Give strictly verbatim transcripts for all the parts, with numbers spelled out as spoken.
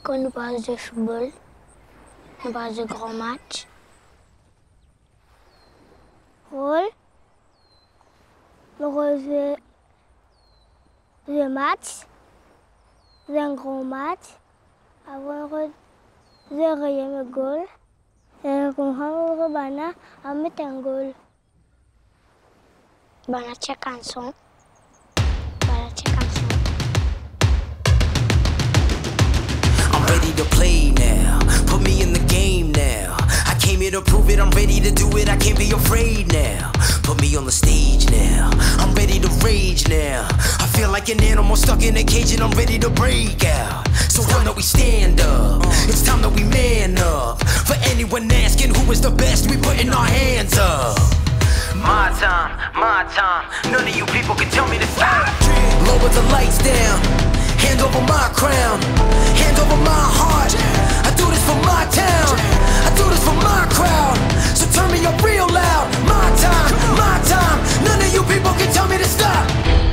Quand nous parlons de football, on parle de grands matchs. Rôle. Le rôle de match. Un grand match. Avant de rayer le goal. Et qu'on a bana à mettre un goal. Bana check canson. Bana check canson. I'm ready to play now. Put me in the game now. I came here to prove it. I'm ready to do it. I can't be afraid now. Put me on the stage now. I'm ready to rage now. I feel like an animal stuck in a cage and I'm ready to break out. So time that we stand up. It's time that we man up. For anyone asking who is the best, we putting our hands up. My time, my time. None of you people can tell me to stop. Lower the lights down. Hand over my crown. Hand over my heart. I do this for my town. I do this for my crowd. So turn me up real loud. My time, my time. None of you people can tell me to stop.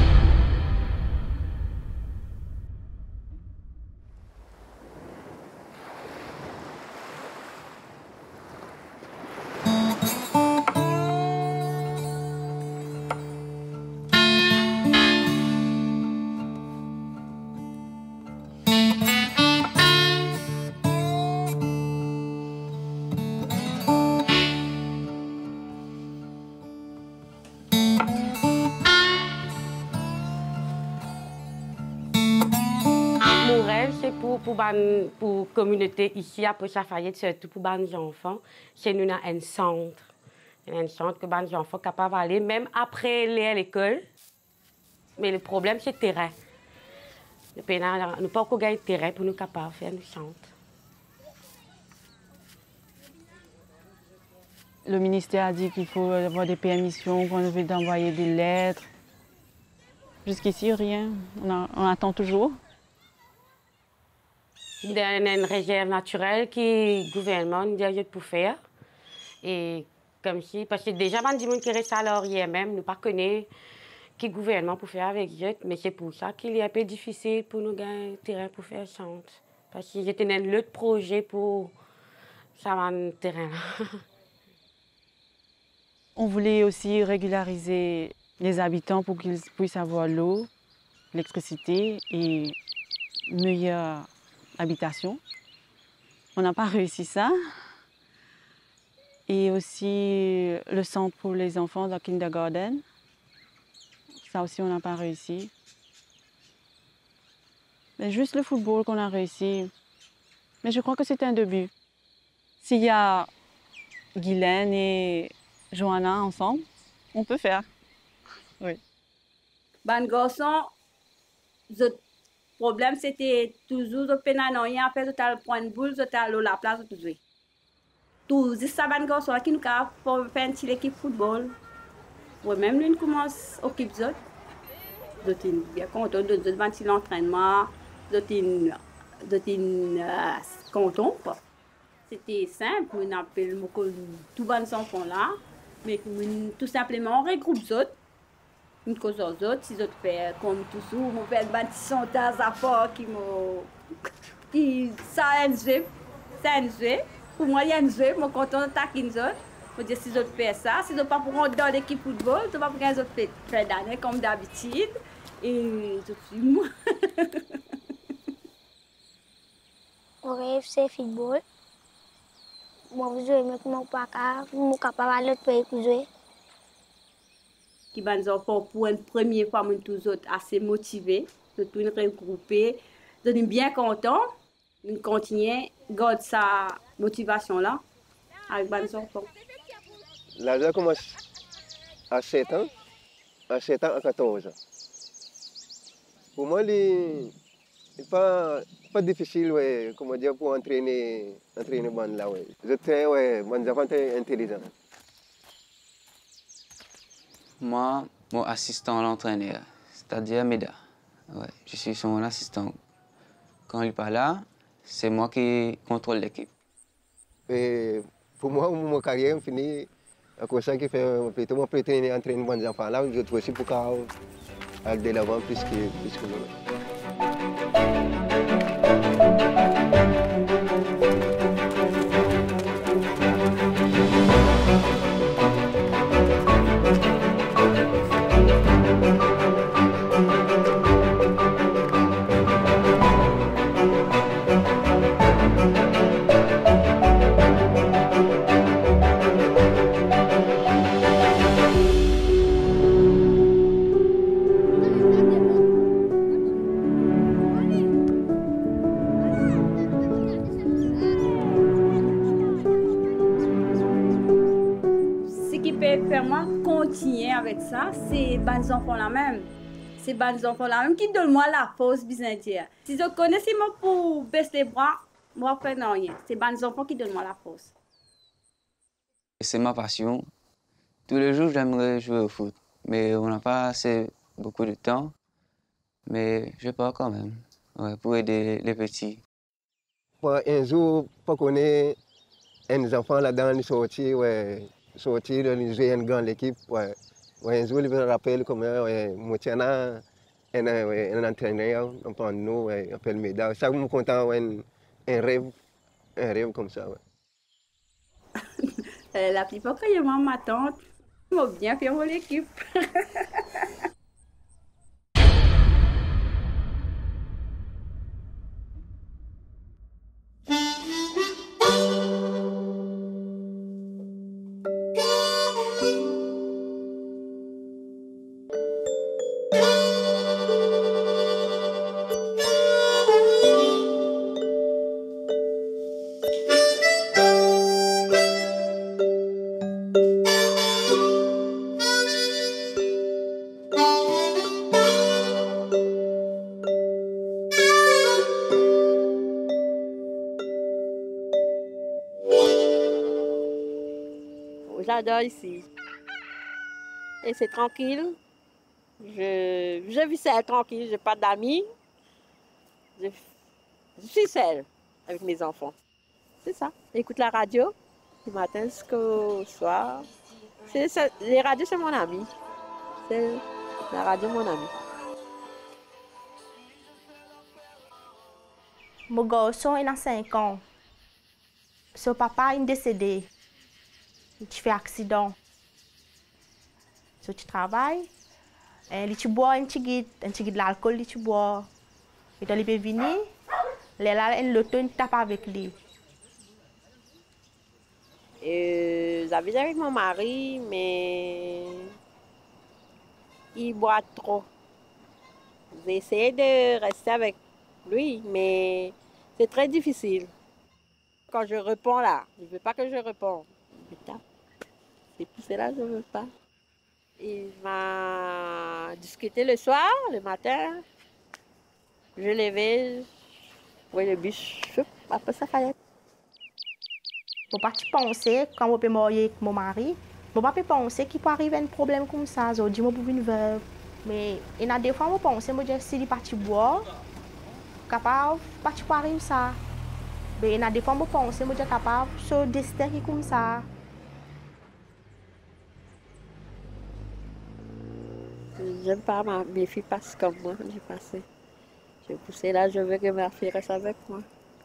Pour, pour, pour la communauté ici à Poche-à-Fayette, surtout pour les enfants, c'est nous avons un centre. Un centre que les enfants sont capables d'aller, même après aller à l'école. Mais le problème, c'est le terrain. Nous n'avons pas encore gagné de terrain pour nous capables de faire un centre. Le ministère a dit qu'il faut avoir des permissions, qu'on veut envoyer des lettres. Jusqu'ici, rien. On, a, on attend toujours. Il y a une réserve naturelle que le gouvernement nous dit pour faire. Et comme si, parce que déjà, il y a des gens qui restent à l'arrière même, nous ne connaissons pas ce que le gouvernement peut faire avec eux. Mais c'est pour ça qu'il est un peu difficile pour nous gagner un terrain pour faire centre. Parce que j'étais un autre projet pour ça un terrain. On voulait aussi régulariser les habitants pour qu'ils puissent avoir l'eau, l'électricité et une meilleure habitation. On n'a pas réussi ça. Et aussi le centre pour les enfants dans le kindergarten. Ça aussi, on n'a pas réussi. Mais juste le football qu'on a réussi. Mais je crois que c'est un début. S'il y a Guylaine et Johanna ensemble, on peut faire. Oui. Ban garçon, le problème c'était toujours de peine à rien après de tal point de boule, de tal la place de jouer. Tout ça ban garçon qui nous a fait une petite équipe football. Ouais, même nous commence à équipe zot. De tin bien content de de ban l'entraînement, de tin de tin content quoi. C'était simple, on appelle tout ban enfants là, mais tout simplement on regroupe zot. Une cause aux autres, si autres faire comme toujours, mon père bat son tas à fort qui me qui ça un jeu, ça un jeu. Pour moi il y a un jeu, mon content d'attaquer les autres. Faut dire si autres faire ça, si autres pas pour rentrer dans l'équipe football, tu pas pour les autres faire d'année comme d'habitude et je suis moi. Mon rêve c'est football. Moi je veux mais mon pas capable aller l'autre pays pour jouer. Qui va nous enfants pour une première fois, nous tous autres assez motivés, nous tous regroupés, nous sommes bien contents, nous continuons, garder sa motivation là avec nos enfants. L'âge commence à sept ans, à sept ans à quatorze ans. Pour moi, il n'est pas, pas difficile ouais, comment dire, pour entraîner, entraîner bande là. Ouais. Je suis ouais, mon enfant très intelligent. Moi, mon assistant à l'entraîneur, c'est-à-dire Meda. Ouais, je suis son assistant. Quand il n'est pas là, c'est moi qui contrôle l'équipe. Pour moi, mon carrière est finie. À cause de ça, je peux entraîner les enfants là, je trouve aussi pour aller de l'avant plus que, plus que nous. avec ça, c'est les enfants là même. C'est les enfants là même qui donnent moi la force business. Si je connais si moi pour baisser les bras, moi je fais rien. C'est les enfants qui donnent moi la force. C'est ma passion. Tous les jours, j'aimerais jouer au foot, mais on n'a pas assez beaucoup de temps. Mais je pars quand même, ouais, pour aider les petits. Un jour, pour connaître un enfant là-dedans, ils sortir, ouais, sortir, ils jouer une grande équipe. Ouais. Ouais, un jour, il me rappelle comment moi, tiens, un, un entraîneur, on prend nous, ouais, on appelle Méda. Ça me content, un, un rêve, un rêve comme ça. Ouais. euh, la plupart quand je vois ma tante, m'a bien fait mon équipe. J'adore ici. Et c'est tranquille. Je, je vis seule tranquille, je n'ai pas d'amis. Je, je suis seule avec mes enfants. C'est ça. J'écoute la radio du matin jusqu'au soir. C'est, c'est, les radios, c'est mon ami. C'est la radio, mon ami. Mon garçon, il a cinq ans. Son papa est décédé. Il fait accident. So, tu travailles. Il tu bois un petit guide, un petit guide de l'alcool, il tu bois. Et donc, il peut venir. Là, il l'auto, il tape avec lui. Euh, j'habite avec mon mari, mais il boit trop. J'ai essayé de rester avec lui, mais c'est très difficile. Quand je réponds là, je ne veux pas que je réponde. Il me tape. Et puis c'est là, je ne veux pas. Il m'a discuté le soir, le matin. Je levais, oui, le bus, après ça fallait. Je ne peux pas penser, quand je peux marier avec mon mari, je ne peux pas penser qu'il peut arriver un problème comme ça. Je dis, je peux une veuve. Mais il y a des fois, je pense, je dis, si il est parti boire, capable, parti pour arriver ça. Mais il y a des fois, je pense, je dis, capable, ce destin qui est comme ça. J'aime pas ma, mes filles passent comme moi, j'ai passé. J'ai poussé là, je veux que ma fille reste avec moi.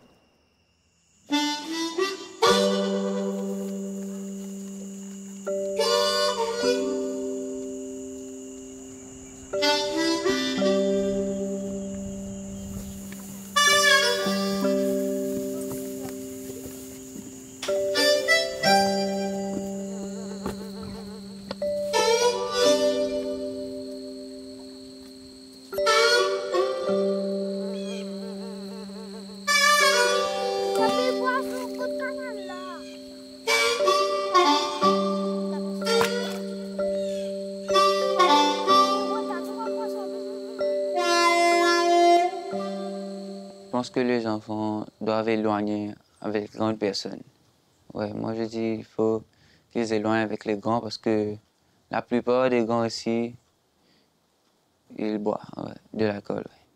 Je pense que les enfants doivent éloigner avec les grandes personnes. Ouais, moi, je dis qu'il faut qu'ils éloignent avec les grands parce que la plupart des grands ici, ils boivent ouais, de l'alcool. Ouais.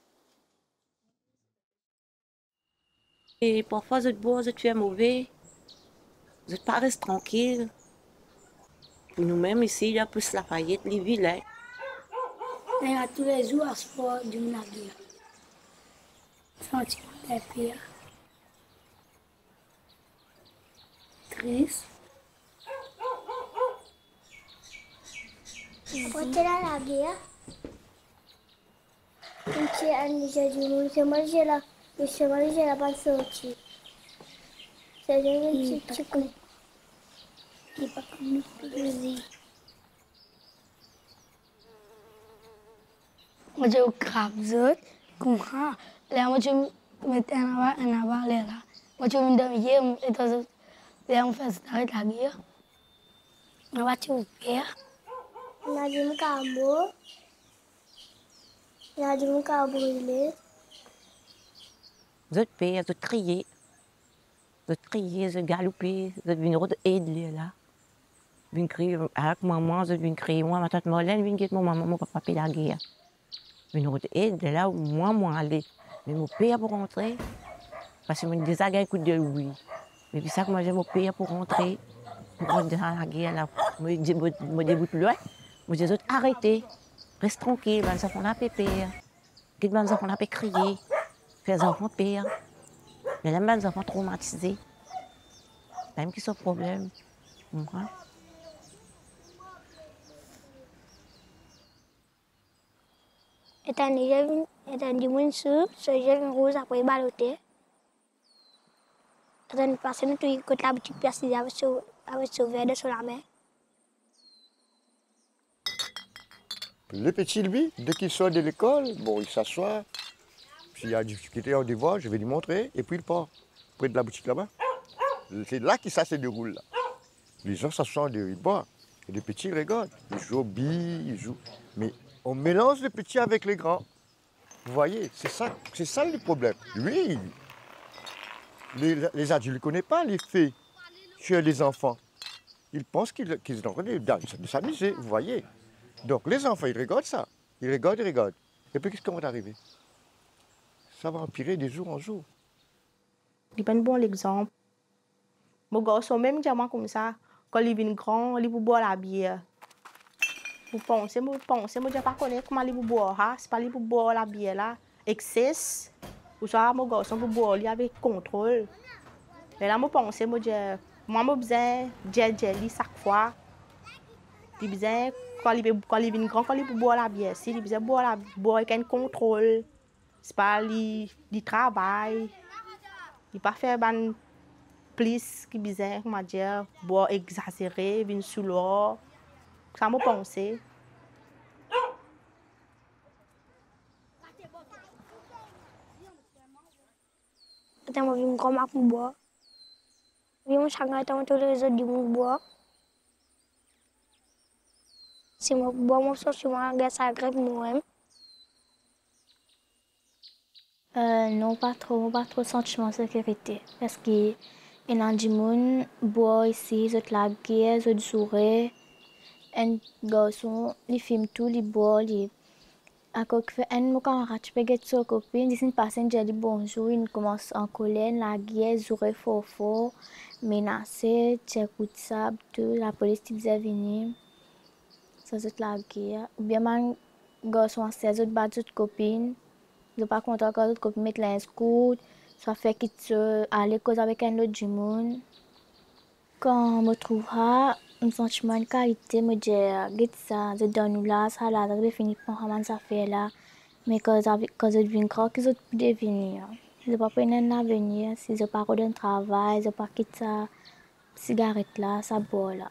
Et parfois, je bois, je suis mauvais. Je ne pas rester tranquille. Nous-mêmes ici, il y a plus la Lafayette, les vilains. Il y a tous les jours à sport du navire. Sentir les filles. Triste. Après la guerre, quand j'ai un déjà du monde, c'est moi j'ai la, c'est moi j'ai la bonne sortie. C'est un petit petit coup. Il n'est pas comme nous. Moi j'ai au crabzot, comme ça. Là, moi, je me mets en avant, en avant, là. Moi, je me donne hier, et là, on fait ça avec la guerre. Moi, je me fais. Il a dit que je Il a dit que je brûlé. Vous êtes payé, vous êtes crié. Vous êtes crié, vous êtes galopé, vous êtes venu aider là. Vous êtes crié avec maman, vous êtes venu crier. Moi, ma tante Marlène, vous êtes mon maman, mon papa, puis la guerre. Vous êtes aider là où moi, moi, aller. Mais mon père pour rentrer. Parce que mon désagréable coup de oui. Mais puis ça, que moi, j'ai mon père pour rentrer. Pour rentrer dans la guerre là. Moi, je me déboute loin. Moi, je dis arrêtez. Reste tranquille, les enfants n'a pas peur. Les enfants n'a pas crié. Les enfants peur. Mais là, les enfants traumatisés. Même qui sont problème. Étant donné que je suis rose après baloté. Étant donné que nous avons côté la boutique précise avec ce verre de sur la main. Le petit, lui, dès qu'il sort de l'école, bon, il s'assoit. S'il y a des difficultés en devoir, je vais lui montrer, et puis il part. Près de la boutique là-bas. C'est là que ça se déroule. Là. Les gens s'assoient, ils boivent. Et les petits, ils regardent. Ils jouent aux billes, ils jouent. Mais on mélange les petits avec les grands. Vous voyez, c'est ça, c'est ça le problème. Lui, les, les adultes ne connaissent pas les faits chez les enfants. Ils pensent qu'ils qu'ils sont en train de s'amuser, vous voyez. Donc les enfants, ils regardent ça. Ils regardent, ils regardent. Et puis qu'est-ce qui va arriver? Ça va empirer de jour en jour. Il pas un bon exemple. Mon garçon, même diamant comme ça, quand il vient grand, il peut boire la bière. Vous pensez, vous pensez, moi je ne pas connaître comment il peut boire. C'est pas il peut boire la bière là, excès. Ou soit mon garçon peut boire avec contrôle. Mais là, moi pense, moi je, moi j'ai besoin de jelly chaque fois. Il besoin quand il quand il vient grand, quand il peut boire la bière, si il besoin boire la boire avec un contrôle. C'est pas il travail. Il pas faire ban plus qui besoin comment dire boire exagéré, venir sous l'eau. Ça me pensé. Attends, moi, je vais me prendre pour boire. Je vais me changer dans tous les autres du monde boire. Si je bois, je suis sur moi, je suis moi-même. Euh, non, pas trop, pas trop sentiment de sécurité. Parce que il y a des gens qui boivent ici, ils ont la guerre, ils ont sourire. Un garçon, il filme tout, il boit, il... À quoi que fait un de mes camarades, tu peux get sa copine, il passe un joli bonjour, il commence en colère, la guerre, sourire fort fort, menacé, tu écoutes ça, tout, la police te dit venir. Ça c'est la guerre. Ou bien un garçon à seize ans, bat sa copine. Je ne suis pas content quand l'autre copine mette un scout, ça fait qu'il aller cause avec un autre du monde. Quand je me trouve là, un sentiment de qualité, je dis ça, je donne là, ça là, je finis par faire ça fait là. Mais quand je deviens grand, je peux devenir. Je ne peux pas prendre un avenir, si je ne pas un travail, je ne peux pas quitter ça, cigarette là, ça boit là.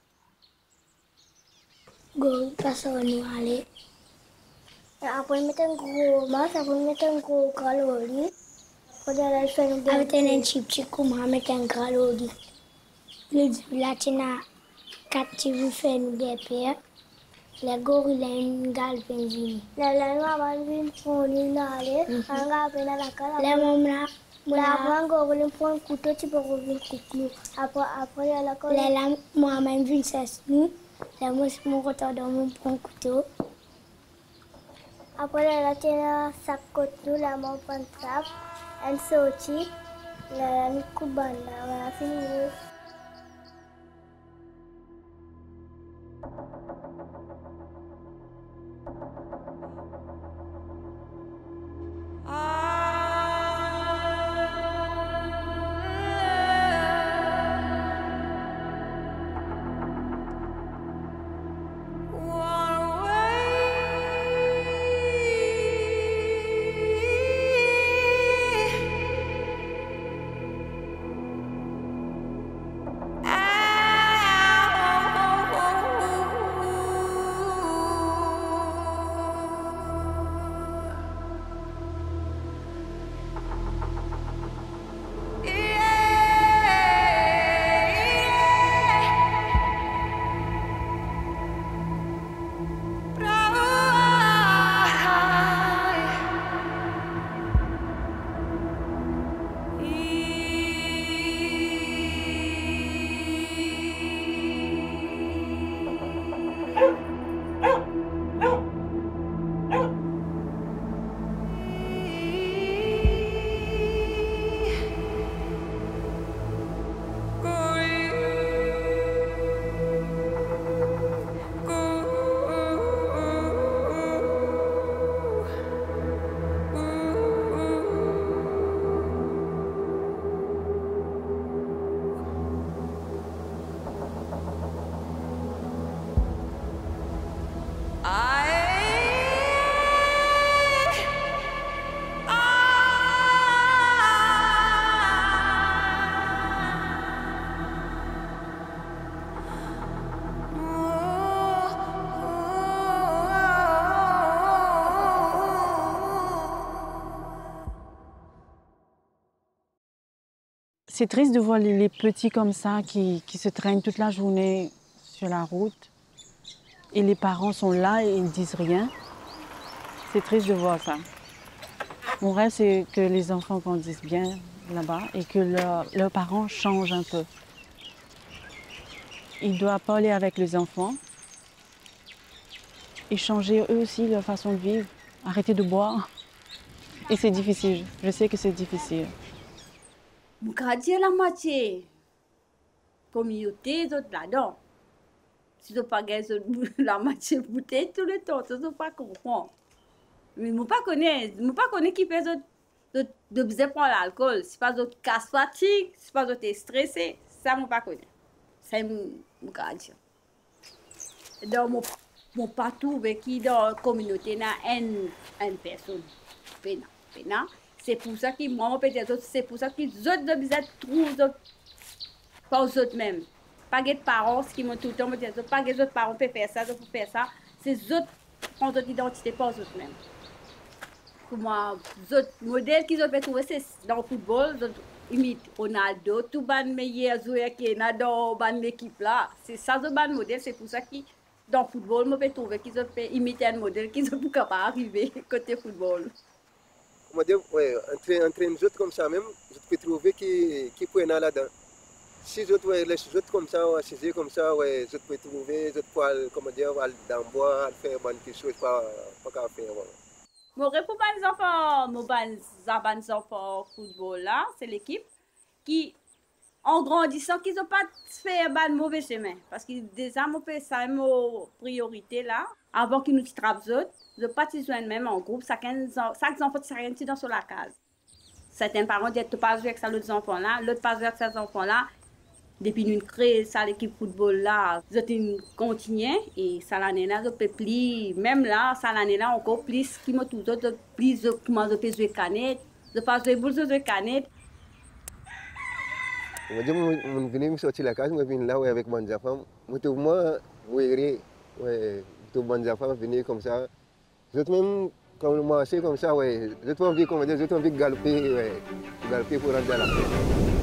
Go, passe à nous aller. Après, je mets un gros masque, après, je mets un gros calorie. Avec un chip, chip, comme je mets un calorie. Là, tu as quatre chibous fait nous des pères. Les gorilles, ils ont galpé une La langue, on va prendre une aller. On va prendre la cale. Les mamans, la gorille prend un couteau, tu peux revenir couper. Après, après, la cale. Les lames, moi-même, je sais nous. Les moi, mon retour dans mon prend un couteau. Après, la tient un sac couteau, la main prend une trappe. Elle sortit. La langue coupe, on a fini. C'est triste de voir les, les petits comme ça qui, qui se traînent toute la journée sur la route. Et les parents sont là et ils ne disent rien. C'est triste de voir ça. Mon rêve, c'est que les enfants grandissent bien là-bas et que leur, leurs parents changent un peu. Ils doivent parler avec les enfants et changer eux aussi leur façon de vivre, arrêter de boire. Et c'est difficile, je sais que c'est difficile. Je vais dire la moitié. Communauté, autres là-dedans. Si je ne pas la moitié bouteille tout le temps, je ne pas comprendre. Mais je ne pas connaître, je ne pas connaître qui fait de de besoin pour l'alcool. Si pas de casse fatigue, si pas de stressé, ça je ne pas connaître. Ça je vais dire. Donc mon mon pas trouvé qui dans la communauté n'a une une personne. Pena, pena. C'est pour ça que moi peut-être c'est pour ça que les autres de besoin trouvent pas aux autres même. Pas de parents qui m'ont tout le temps me disent pas les autres parents peuvent faire ça, peuvent faire ça. C'est les autres qui ont d'autres identités pas aux autres même. Pour moi, les autres modèles qu'ils ont pu trouver, c'est dans le football, ils imitent Ronaldo, tout le meilleur joueur qui est dans l'équipe là. C'est ça le modèle, c'est pour ça que dans le football, je peux trouver qu'ils ont pu imiter un modèle qu'ils ont pu arriver côté football. On va dire, ouais, entre, entre les autres comme ça même, je peux trouver qui, qui peut aller là-dedans. Si je ouais, les autres comme ça, ouais, si comme ça, ouais, je peux trouver, je peux, comment dire, aller dans le bois, faire quelque chose, pas, pas faire. Ouais. Mon pour les enfants, mon les enfants football là, c'est l'équipe qui, en grandissant, qu'ils n'ont pas fait un mauvais chemin. Parce que déjà, mon père, ça une priorité là, avant qu'ils nous trappent autres, je pas joindre même en groupe, chaque enfant qui s'arrête dans la case. Certains parents disent tu pas jouer avec ça l'autre enfant là, l'autre pas jouer avec ces enfants là. Depuis nous créer ça l'équipe football là, je continue et ça l'année là je peux plus, même là ça l'année là encore plus qui me tout autres plus je commence à jouer canette, je passe jouer boule jouer canette. On va dire mon venir me sortir la case, moi venir là ouais avec mon enfant, moi tout moi ouais ouais tout mon enfant venir comme ça. Je même comme moi c'est comme ça ouais, je trouve envie comment dire, je trouve envie de galoper ouais, galoper pour rentrer à la fête.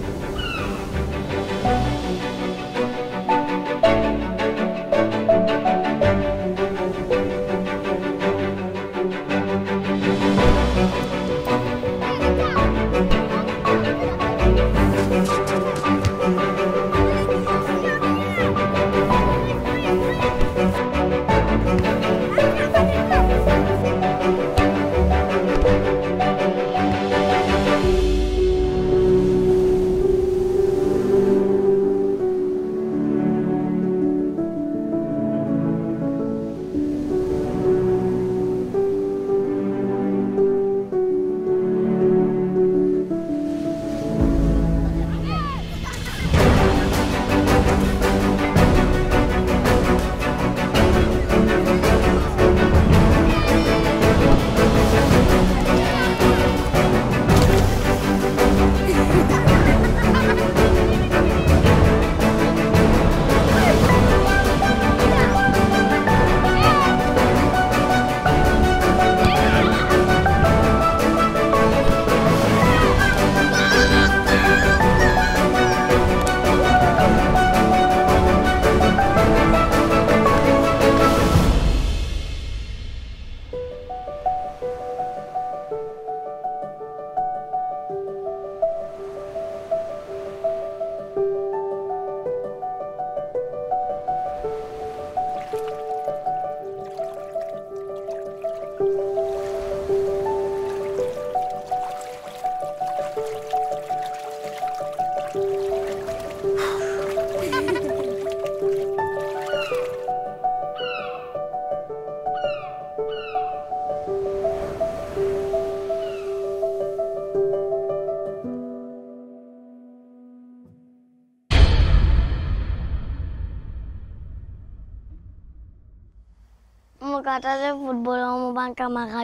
Mon kata de football mon ban camarade.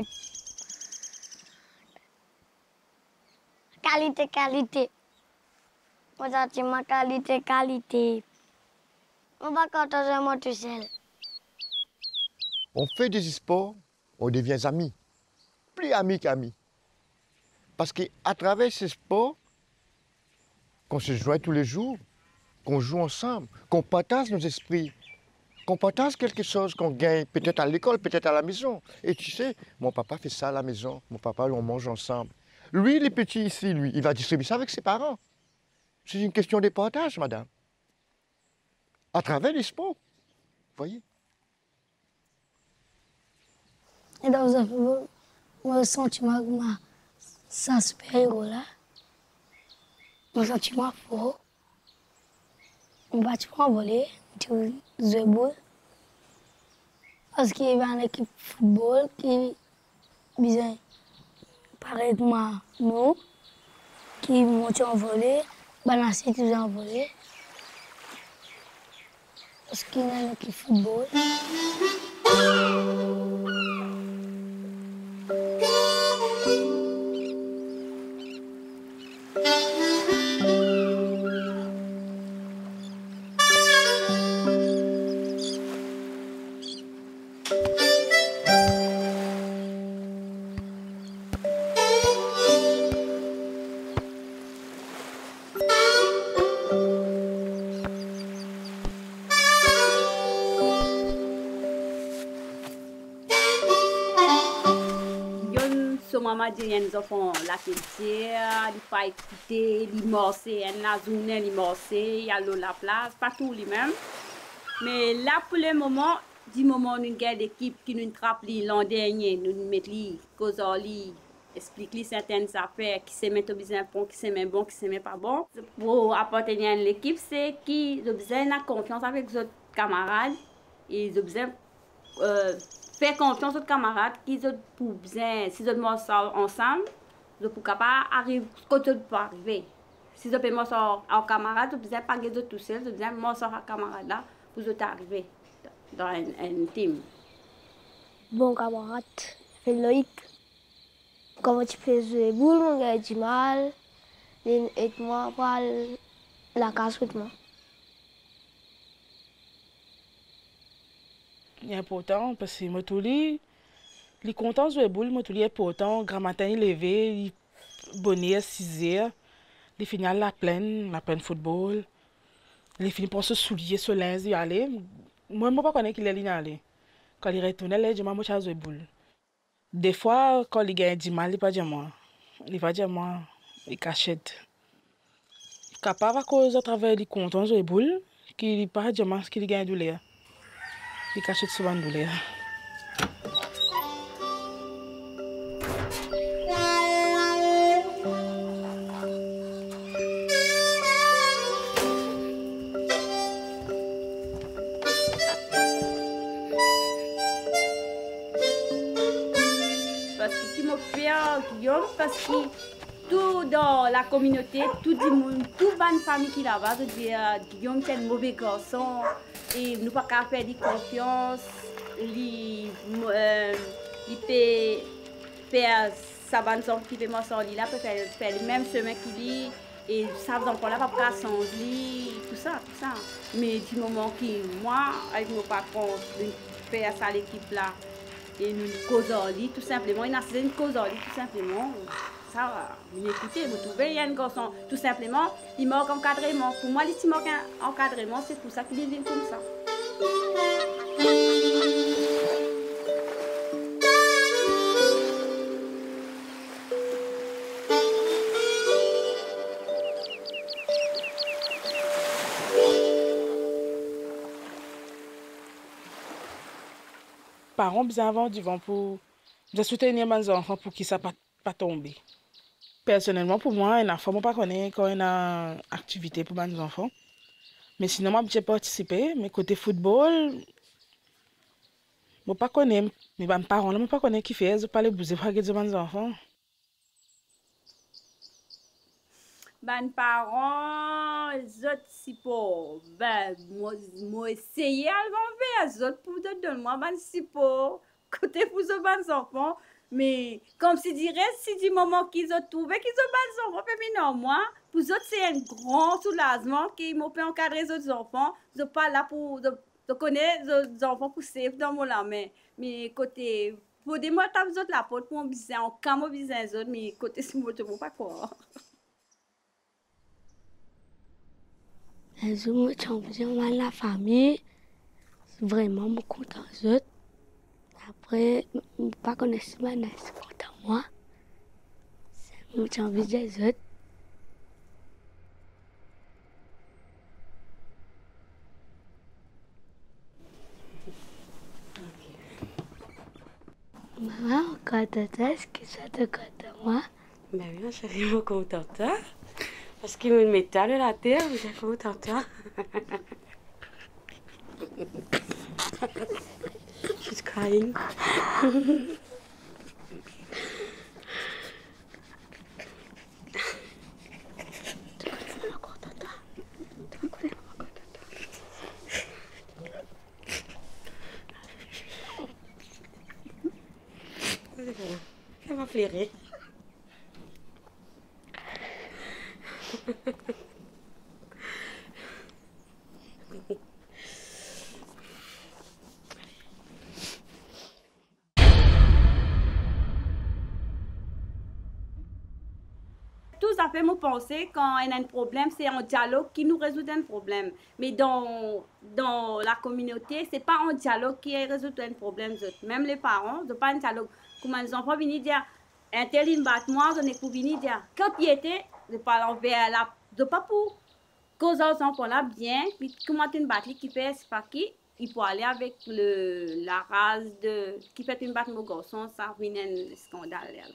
Qualité, qualité. Mon tati ma qualité, qualité. Mon ban kata de moi tout seul. On fait des sports, on devient amis. Plus amis qu'amis. Parce qu'à travers ces sports, qu'on se joint tous les jours, qu'on joue ensemble, qu'on partage nos esprits, qu'on partage quelque chose qu'on gagne peut-être à l'école, peut-être à la maison. Et tu sais, mon papa fait ça à la maison, mon papa, on mange ensemble. Lui, les petits ici, lui, il va distribuer ça avec ses parents. C'est une question de partage, madame. À travers les sports, vous voyez. Et dans un peu, mon sentiment que ma sans super-héros là, mon sentiment fort, mon bâtiment volé, je joue boule. Parce qu'il y avait une équipe de football qui disait, paraît-moi, nous, qui montait en volée, balançait tous en volée. Parce qu'il y a une équipe de football. Maman dit les enfants la terre, il faut écouter, il morcer, la journée il morcer, il y a l'eau la place, pas tout lui-même. Mais là pour le moment, du moment où nous avons l'équipe qui nous trappe l'an dernier, nous mettons li, cause li, explique li certaines affaires qui se mettent au besoin bon, qui se mettent bon, qui se mettent pas bon. Pour appartenir à l'équipe, c'est qui ont besoin de confiance avec les autres camarades et ils ont besoin euh, faire confiance aux camarades qui ont pour besoin, si ils ont ensemble, ils sont capables d'arriver quand ils peuvent arriver. Si ils ont besoin aux camarades, ils ont besoin de pas les autres tout seuls, ils ont besoin de monter aux camarades là pour qu'ils arriver dans un, un team. Bon camarade, c'est Loïc. Comment tu fais jouer boule, on a du mal, et moi, par la casse avec moi. C'est important parce que moi tout li, li content jouer boule, moi tout li est important. Grand matin il levé, il bonnet à six heures, il finit à la plaine, la plaine football. Il finit pour se soulier sur l'aise y aller. Moi moi pas connais qu'il est li aller. Quand il retourne, il dit moi moi jouer boule. Des fois quand il gagne du mal, il pas dire moi. Il va dire moi, il cachette. Capable à cause à travers les content jouer boule, qu'il pas dire moi ce qu'il gagne douleur. Il cache souvent de douleur. Parce que qui me fait Guillaume, parce que tout dans la communauté, tout le monde, toute bonne famille qui là-bas, je dis Guillaume c'est un mauvais garçon. Et nous pas qu'à faire de confiance, il euh, peut faire sa bonne somme qui fait moi sans lui là, peut faire, faire le même chemin qu'il dit et ça va encore là pas qu'à sans lui, tout ça, tout ça. Mais du moment que moi avec mon patron nous faire ça l'équipe là et nous causons lui tout simplement, il a une cause lui tout simplement. Ça, vous écoutez, vous trouvez, il y a un garçon, tout simplement, il manque encadrement. Pour moi, il manque un encadrement, c'est pour ça qu'il est comme ça. Parents besoin avant du vent pour de soutenir mes enfants pour qu'ils ne pas pas tomber. Personnellement, pour moi, il faut pas connaître quand il y a une activité pour mes enfants. Mais sinon, moi, j'ai participé. Mais côté football, je ne pas connais. Mais mes parents ne pas connaître qui fait. Je ne pas les bouger pour aider mes enfants. Mes parents, les autres, si pour, ben, moi, moi, essayer à le faire, les autres, pour donner moi, ben, si pour, côté pour mes enfants. Mais comme si dirait, si du moment qu'ils ont trouvé qu'ils ont pas d'enfants, mais non, moi, pour eux, c'est un grand soulagement qu'ils m'ont fait encadrer les autres enfants. Je ne suis pas là pour de connaître les enfants pour safe dans mon la main. Mais côté, pour des mots, tu as besoin de la porte pour un business, en cas, mon business, mais côté, c'est moi, je ne peux pas quoi. Un jour, je suis dans la famille. Vraiment, je suis content d'eux. Après, je ne pas connaître si je suis content de moi. Je suis envie des autres. Maman, quand est-ce que ça te compte de moi? Ben oui, ma chérie, je suis contente. Parce qu'il me mettait à la terre, je suis contente. She's crying. Elle m'a flairé. Tout ça fait me penser quand on a un problème, c'est un dialogue qui nous résout un problème. Mais dans, dans la communauté, c'est pas un dialogue qui résout un problème. Même les parents, c'est pas un dialogue. Comment les enfants viennent dire, un tel il bat moi, je n'ai pas venir dire. Quand il était, je parle vers la, de pas pour causer aux enfants là bien, puis comment une batte qui fait, c'est pas qui, il faut aller avec le, la race de, qui fait une batte mon garçon, ça vient un scandale. Là.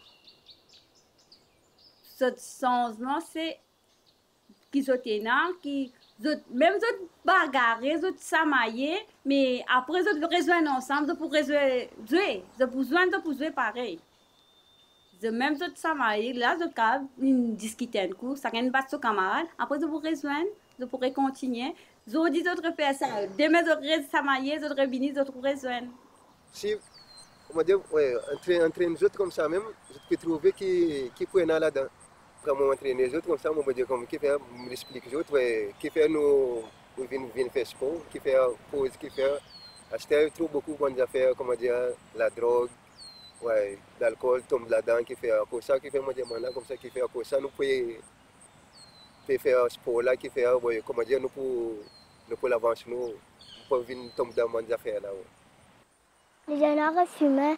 Ce changement, c'est qu'ils sont énormes, qui même ils bagarrés, ils s'amaillés, mais après ils rejoignent ensemble pour résoudre, ils ont besoin de pour jouer pareil. Même ils s'amaillés, là ils discutent un coup, ça vient battre son camarade, après ils vous rejoignent, ils pourraient continuer. Ils ont dit d'autres faire demain ils s'amaillés, ils reviennent, ils vous rejoignent. Si, on va dire, ouais, entre, entre nous autres comme ça même, je peux trouver qui qui peut aller là-dedans. Quand on entraîne les autres comme ça, on va dire comme qui fait, on explique les autres, ouais, qui fait nous, nous viennent faire sport, qui fait pause, qui fait, acheter trop beaucoup de bonnes affaires, comment dire, la drogue, ouais, l'alcool tombe là-dedans, qui fait pour ça, qui fait, moi dire, comme ça, qui fait pour ça, nous pouvons faire sport là, qui fait, ouais, comment dire, nous pour, nous pour l'avance, nous, pour venir tomber dans bonnes affaires là. Les gens fumaient,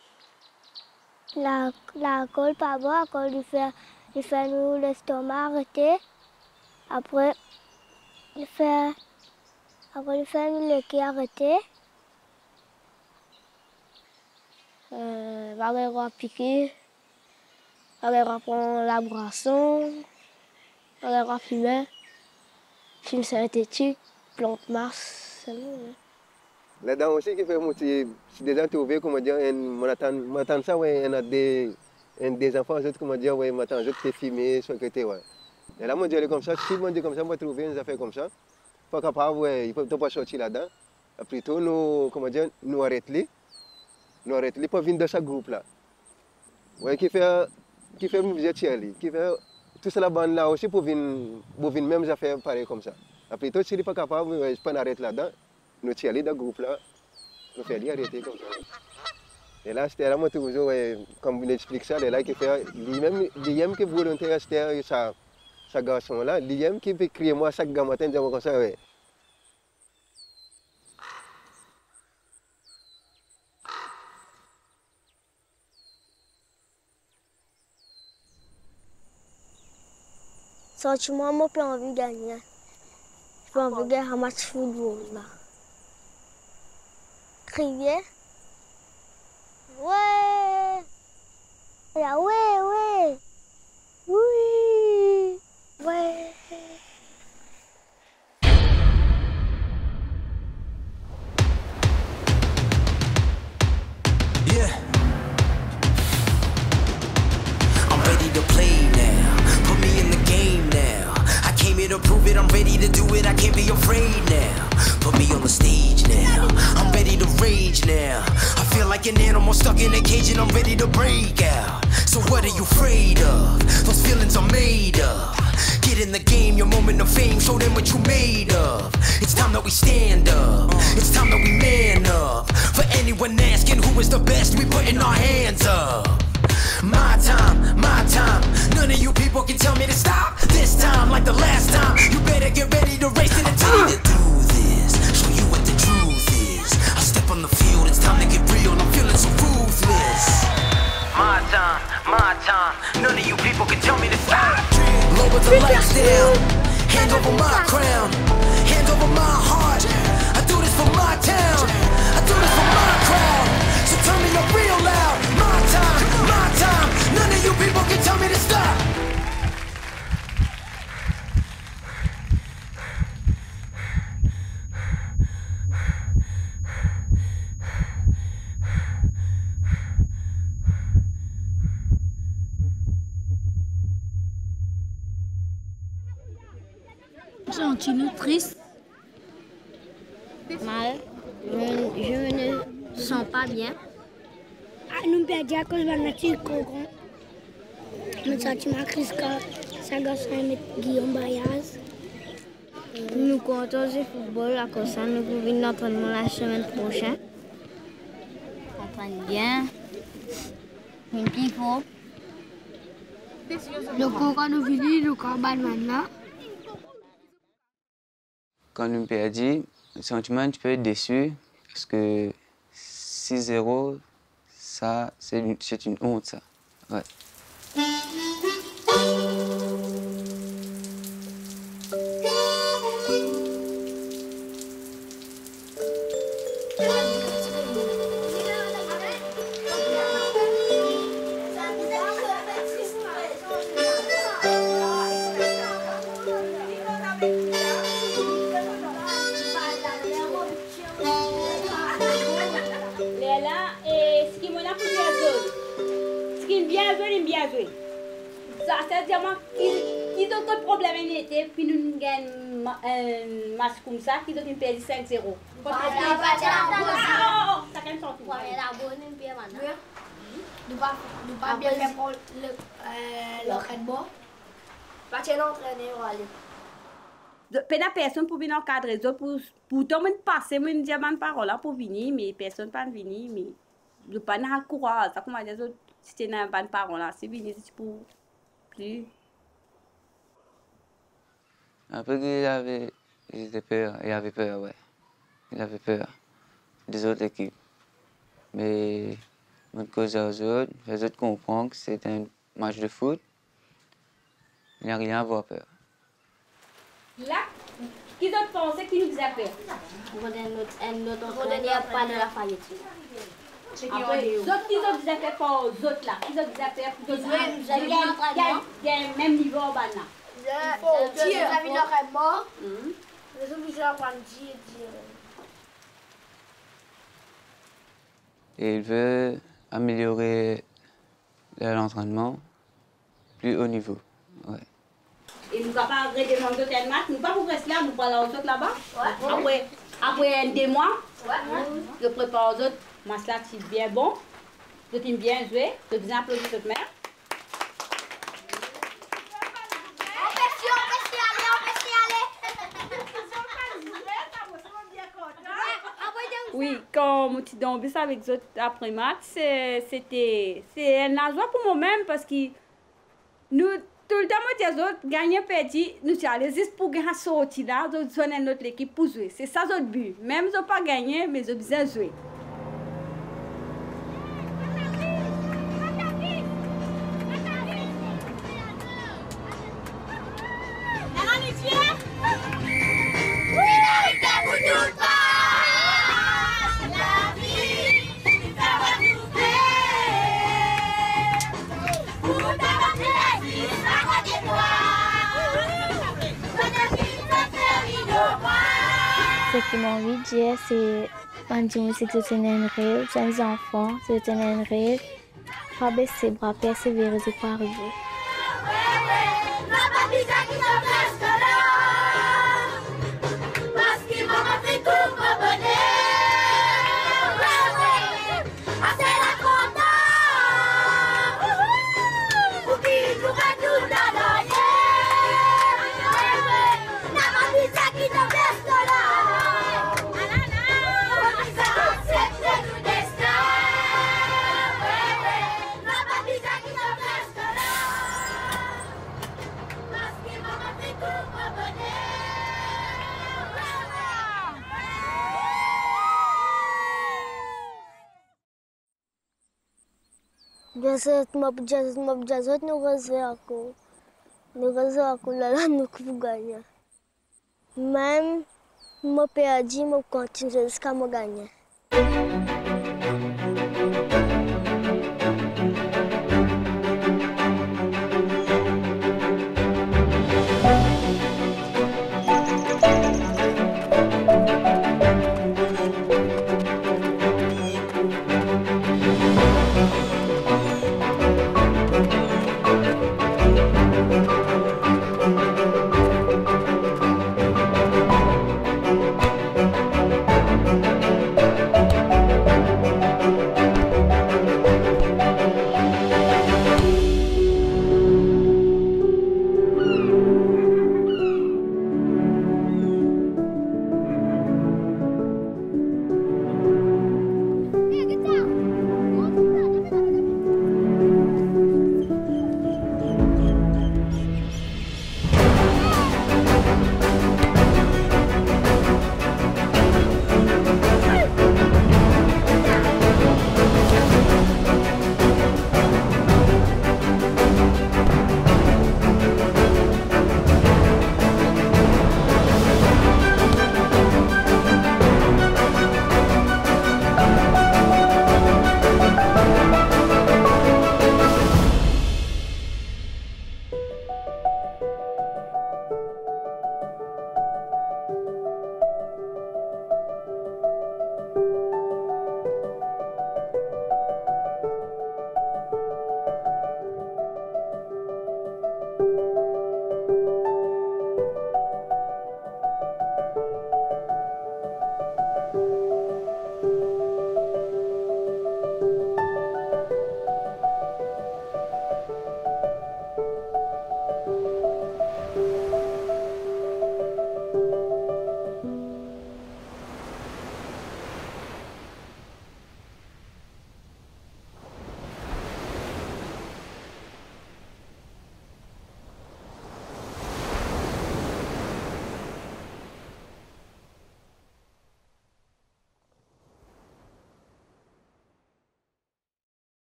la, l'alcool pas bon, l'alcool du fer. Il fait nous l'estomac arrêter. Après, il fait, après, il fait nous le cœur arrêter. Euh, il va piquer. Il va prendre la boisson. Il va fumer. Film synthétique, plante Mars. Là-dedans aussi, qui fait, c'est déjà trouvé, comment dire, on attend ça, ouais, on a des. Et des enfants, je comment dire, ouais, maintenant, je t'ai filmé, soit que t'es, ouais. Et là, mon Dieu, comme ça, si mon Dieu comme ça, on va trouver une affaire comme ça. Pas capable, ouais, il ne peut pas sortir là-dedans. Plutôt, nous, comment dire, nous arrêter, nous arrêter pour venir dans ce groupe-là. Ouais, qui fait, qui fait musique Thierry, qui fait tout ça là-bas aussi pour venir, pour venir même affaires pareil comme ça. Plutôt, si il n'est pas capable, ouais, je peux arrêter là-dedans, nous Thierry dans le groupe-là, nous faire arrêter comme ça. Et là, c'était vraiment toujours, comme vous l'expliquez ça, là, qui fait, lui-même, lui-même qui est volontaire, c'était ça, ce garçon-là, lui-même qui peut crier moi chaque matin, disant comme ça, ouais. Sentiment, moi, j'ai envie de gagner. J'ai envie de gagner un match de football, là. Crier. Ouais! Yeah, ouais, ouais! Oui! Ouais! Yeah. I'm ready to play now. Put me in the game now. I came here to prove it. I'm ready to do it. I can't be afraid now. Put me on the stage now. I'm ready to rage now. I feel like an animal stuck in a cage and I'm ready to break out. So what are you afraid of? Those feelings are made of. Get in the game, your moment of fame, show them what you made of. It's time that we stand up. It's time that we man up. For anyone asking who is the best, we putting our hands up. My time, my time. None of you people can tell me to stop. This time, like the last time, you better get ready to race to the top. To do this, show you what the truth is. I step on the field, it's time to get real, and I'm feeling so ruthless. My time, my time, none of you people can tell me to stop. Lower the lights down, hand over my crown, hand over my heart. I do this for my town, I do this for my crowd. So turn me up real loud. My time, my time, none of you people can tell me to stop. Sentiment triste, mal, je, je me ne sens pas bien. Ah, nous perdons à cause de la nature concon. Notre sentiment triste quand ça gosse à Guillaume Bayaz. Nous comptons du football à cause ça, nous pouvons venir l'entraînement la semaine prochaine. On entraîne bien, une petite fois. Le cours quand nous venons, nous combattons maintenant. Quand nous perdons, le sentiment, tu peux être déçu parce que six zéro, ça, c'est une, c'est une honte, ça. Ouais. Ça, c'est-à-dire qui d'autres problèmes n'étaient, puis nous gagnons un match comme ça, qui d'autres perdent cinq zéro. Nous pas bien faire pour l'entraînement. Pas de l'entraîner. Pas de personne pour venir encadrer, pour pourtant passer, me dire ma parole pour venir, mais personne pas venir, mais je pas na courage, ça comment dire c'était une bonne parole là, c'est venir c'est pour plus. Après qu'il avait, il était peur, il avait peur, ouais. Il avait peur des autres équipes. Mais mon cause aux autres, les autres comprennent que c'est un match de foot. Il n'y a rien à avoir peur. Là, qui d'autre pensait qu'il nous faisait peur? Notre entraîneur pas de la faillite. Après, les autres qui ont des affaires pour les autres là, qui ont des affaires pour les autres, il y a le même niveau en bas là. Il faut dire, vous avez l'entraînement, les autres ils apprennent à dire. Et il veut améliorer l'entraînement plus haut niveau. Ouais. Et nous ne pouvons pas redemander d'autres matchs, nous ne pouvons pas pour rester là, nous parlons aux autres là-bas. Après, après deux mois, je prépare aux autres. Moi, cela, c'est bien bon. Je t'aime bien jouer. Je vous applaudis toute mère. Oui, quand je suis tombée avec les autres après match, c'était un joie pour moi-même parce que nous, tout le temps, les autres gagnent petit, nous sommes allés juste pour gagner sortir là, nous sommes notre équipe pour jouer. C'est ça notre but. Même si nous n'avons pas gagné, mais nous avons besoin de jouer. Ce qui m'a envie de dire, c'est que c'est un rêve, c'est un enfant, c'est un rêve. Pas baisser les bras, persévérer, c'est pas arriver. Biasa mab jazz mab jazzot no gaze aku. No gaze aku lá no ganha. Même me perdi, me continuer jusqu'à me gagner.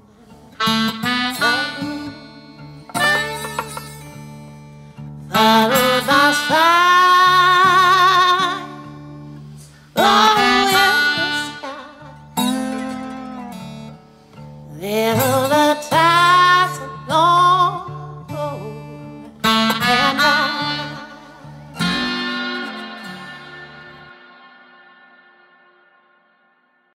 I